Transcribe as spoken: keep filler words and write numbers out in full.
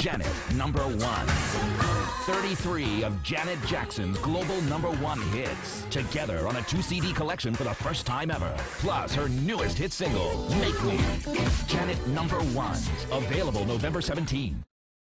Janet number one. thirty-three of Janet Jackson's global number one hits, together on a two C D collection for the first time ever. Plus her newest hit single, Make Me. Janet number one. Available November seventeenth.